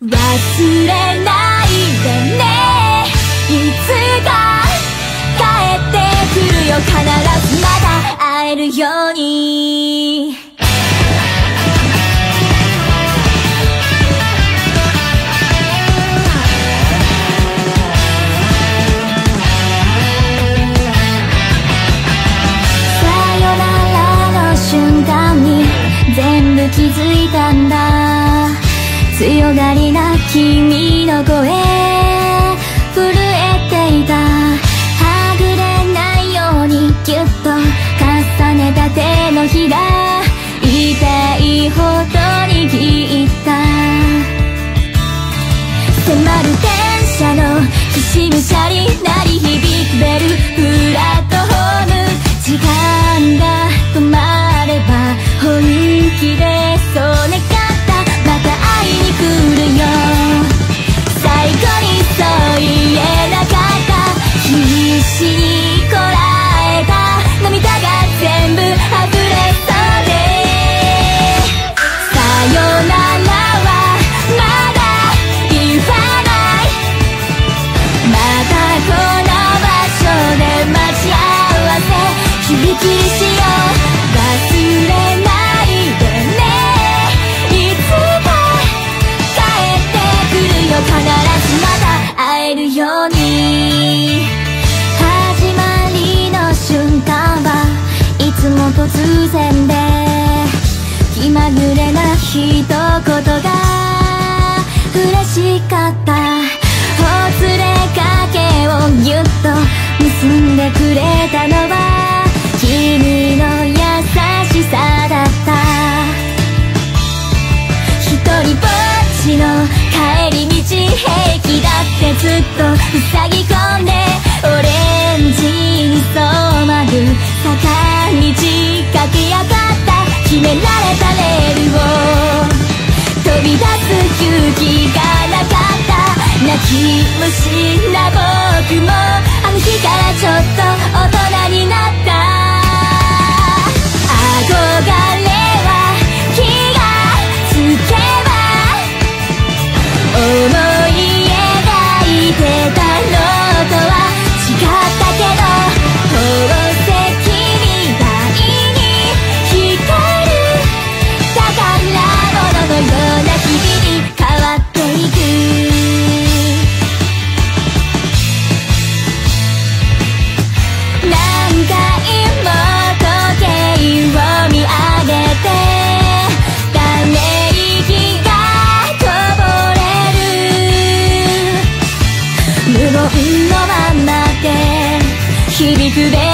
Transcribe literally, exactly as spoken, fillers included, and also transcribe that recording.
忘れないでね、いつか帰ってくるよ、必ずまた会えるように。さよならの瞬間に全部気づいたんだ。強がりな君の声震えていた。はぐれないようにギュッと重ねた手のひら、痛いほど握った。迫る電車のきしむしゃり鳴り響くベル、プラットホーム、時間が止まれば本気でそう願った。また会いに来るよ、最後にそう言えなかった。必死にこらえた涙が全部溢れそうで、さよならはまだ言わない。またこの場所で待ち合わせ、キリキリしよう、忘れないでね、いつか帰ってくるよ、必ずまた会えるように。始まりの瞬間はいつも突然で、気まぐれな一言が嬉しかった。ほつれかけをぎゅっと結んでくれたのは君の優しさだった。一人ぼっちの帰り道、平気だってずっと塞ぎ込んで、オレンジに染まる坂道駆け上がった。決められたレールを飛び出す勇気がなかった。泣き虫な僕もあの日からちょっと大人になった。憧れは気がつけば思い描いてたのとは違ったけど、宝石みたいに光る宝物のような日々に変わっていく。何回も時計を見上げて、ため息がこぼれる。無言のままで響くベ